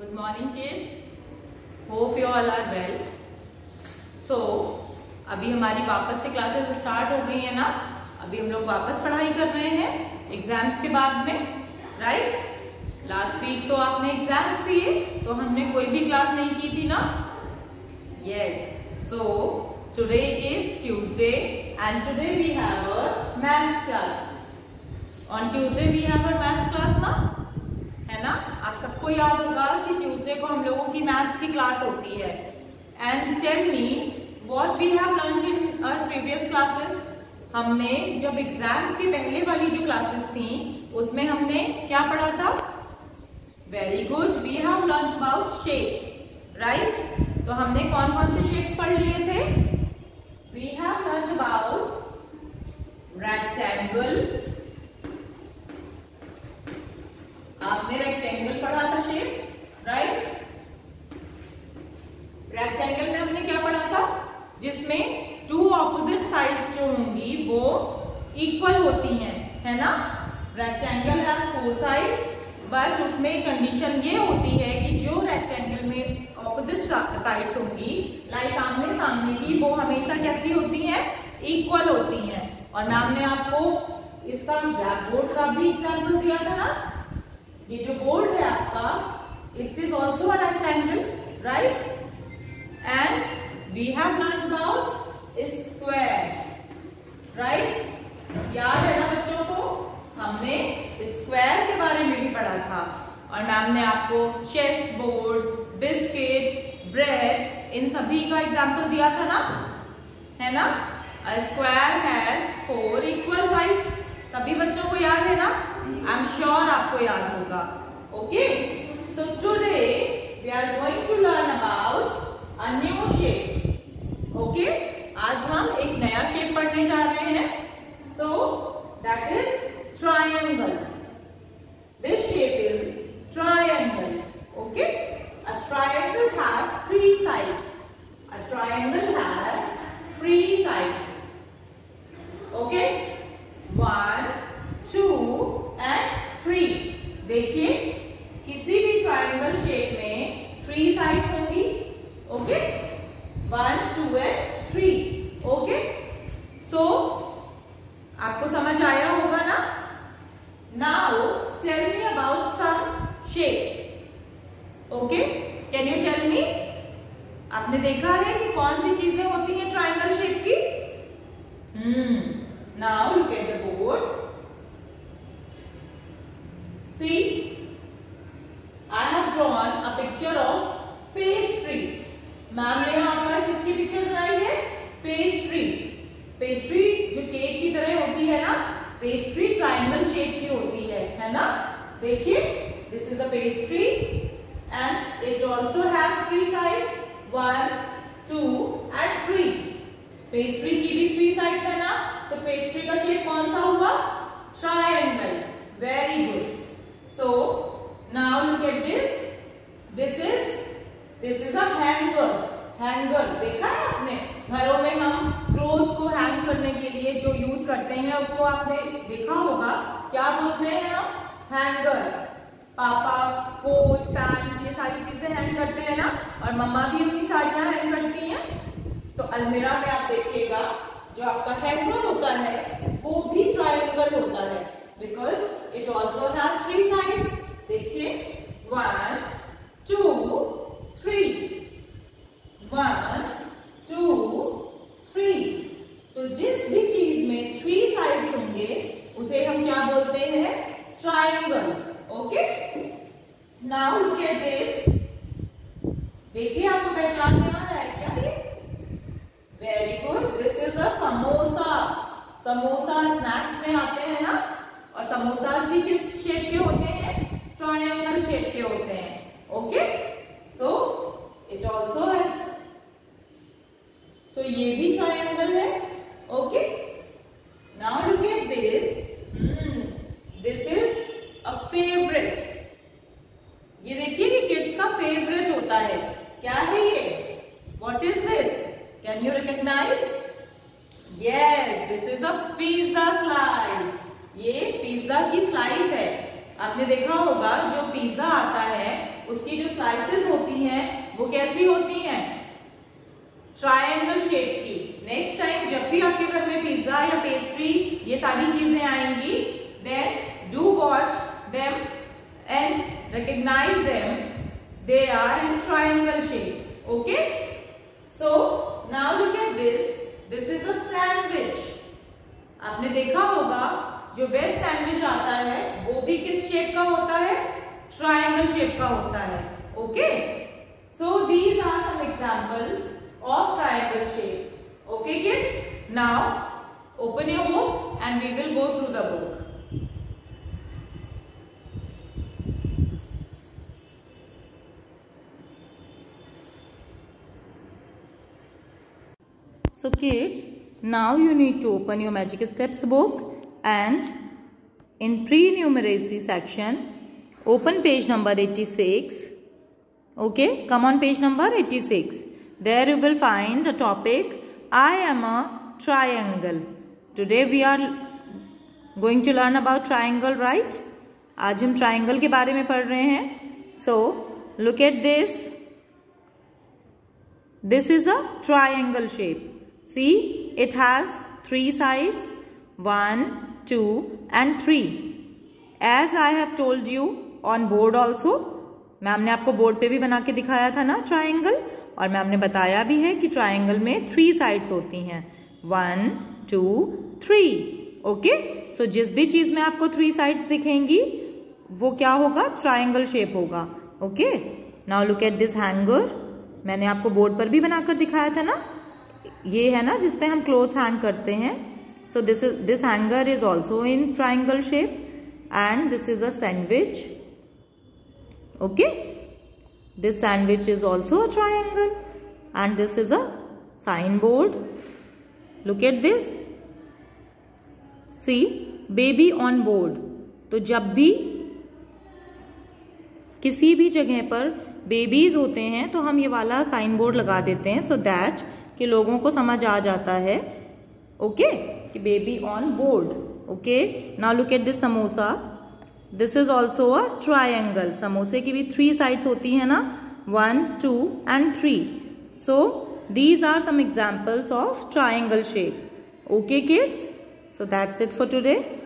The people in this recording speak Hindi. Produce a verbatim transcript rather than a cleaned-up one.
Good morning kids. Hope you all are well. So अभी हमारी वापस से क्लासेस स्टार्ट हो गई है ना. अभी हम लोग वापस पढ़ाई कर रहे हैं एग्जाम्स के बाद में, राइट. लास्ट वीक तो आपने एग्जाम्स दिए तो हमने कोई भी क्लास नहीं की थी ना. Yes. So today is Tuesday and today we have a maths class. On Tuesday we have a maths class ना, है ना. आप सबको याद होगा कि ट्यूसडे को हम लोगों की मैथ्स की क्लास होती है. And tell me what we have learned in our previous classes. हमने जब एग्जाम्स की पहले वाली जो क्लासेस थी उसमें हमने क्या पढ़ा था? Very good. We have learned about shapes, right. तो हमने कौन कौन से शेप्स पढ़ लिए थे? We have learned about rectangle. आपने रेक्टेंगल पढ़ा था शेप, राइट. रेक्टेंगल में हमने क्या पढ़ा था? जिसमें टू ऑपोजिट साइड्स जो होंगी वो इक्वल होती हैं, है ना. Rectangle has four sides, but उसमें कंडीशन ये होती है कि जो रेक्टेंगल में ऑपोजिट साइड्स होंगी, लाइक आमने सामने की, वो हमेशा कैसी होती हैं? इक्वल होती हैं. और मैम ने आपको इसका ब्लैक बोर्ड का भी एग्जाम्पल दिया था ना. ये जो बोर्ड है आपका, it is also a rectangle, right. And we have learned about square, right. याद है ना बच्चों को? हमने स्क्वायर के बारे में भी पढ़ा था. और मैम ने आपको चेस बोर्ड, बिस्किट, ब्रेड, इन सभी का एग्जाम्पल दिया था ना, है ना. A square has four equal sides. सभी बच्चों को याद है ना? आई एम श्योर आपको याद होगा. Okay. So today we are going to learn about a new shape. Okay. आज हम एक नया शेप पढ़ने जा रहे हैं. So that is triangle. This shape is triangle. Okay. A triangle has three sides. A triangle has three sides. Okay. One, two and three. देखिए, किसी भी ट्रायंगल शेप में थ्री साइड्स होंगी. Okay. One, two and three. Okay. So आपको समझ आया होगा ना. Now tell me about some shapes. Okay. Can you tell me? आपने देखा है कि कौन सी चीजें होती हैं ट्रायंगल शेप की? Hmm Now look at the board. See, I have drawn a picture of pastry. Ma'am ने यहाँ पर किसकी पिक्चर बनाई है? पेस्ट्री. पेस्ट्री जो केक की तरह होती है ना, पेस्ट्री ट्रायंगल शेप की होती है, है ना. देखिए, this is a pastry and it also has three sides. One, two and three. Pastry की भी थ्री साइड्स है ना, तो पेस्ट्री का शेप कौन सा हुआ? Triangle. Very good. So now look at this. This is this is a hanger. Hanger देखा है आपने? घरों में हम क्लोथ्स को हैंग करने के लिए जो यूज करते हैं उसको आपने देखा होगा. क्या बोलते हैं हम? हैंगर. पापा कोट, पैंट, ये सारी चीजें हैंग करते हैं ना. और मम्मा भी अपनी साड़ियां हैंग करती हैं. तो अलमीरा में आप देखिएगा जो आपका हैंगर होता है वो भी ट्रायंगल होता है, because it also has three sides. देखिए, one, two, three. One, two, three. तो जिस भी चीज में थ्री साइड्स होंगे उसे हम क्या बोलते हैं? Triangle. Okay. Now look at this. देखिए, आपको पहचान में आ रहा है क्या ये? Very good. This is a samosa. Samosa snacks में आते हैं ना, और समोसा भी किस शेप के होते हैं? ट्रायंगल शेप के होते हैं. ओके. सो इट ऑल्सो है. सो ये भी ट्रायंगल है. Okay. Now look at this. This is a favourite. ये देखिए कि किड्स का फेवरेट होता है. क्या है ये? What is this? Can you recognize? Yes, this is a pizza slice. ये पिज्जा की स्लाइस है. आपने देखा होगा जो पिज्जा आता है उसकी जो स्लाइस कैसी होती हैं? ट्रायंगल शेप की। नेक्स्ट टाइम जब भी आपके घर में पिज्जा या पेस्ट्री ये सारी चीजें आएंगी, then do watch them and recognize them, they are in triangle shape. Okay, so now look at this, this is a sandwich. आपने देखा होगा जो वेज सैंडविच आता है वो भी किस शेप का होता है? ट्रायंगल शेप का होता है। Okay, so these are some examples of triangle shape. Okay kids, now open your book and we will go through the book. So kids, now you need to open your Magic Steps book and in pre-numeracy section, open page number eighty-six. Okay, come on page number eighty-six. There you will find the topic, I am a triangle. Today we are going to learn about triangle, right? आज हम triangle के बारे में पढ़ रहे हैं. So, look at this. This is a triangle shape. See, it has three sides, one, two and three. As I have told you on board also, ma'am ने आपको बोर्ड पे भी बना के दिखाया था ना ट्राइंगल, और मैम ने बताया भी है कि ट्राइंगल में थ्री साइड्स होती हैं, one, two, three. Okay, so जिस भी चीज में आपको थ्री साइड्स दिखेंगी वो क्या होगा? ट्राइंगल शेप होगा। Okay, now look at this hanger. मैंने आपको बोर्ड पर भी बनाकर दिखाया था ना, ये है ना जिसपे हम क्लोथ्स हैंग करते हैं। So this is this hanger is also in triangle shape and this is a sandwich. Okay, this sandwich is also a triangle and this is a sign board. Look at this, see baby on board. तो जब भी किसी भी जगह पर बेबीज होते हैं तो हम ये वाला साइन बोर्ड लगा देते हैं, सो दैट कि लोगों को समझ आ जाता है, ओके, कि baby on board. Okay, now look at this samosa. This is also a triangle. समोसे की भी थ्री साइड्स होती है ना, one, two and three. So these are some examples of triangle shape. Okay kids, so that's it for today.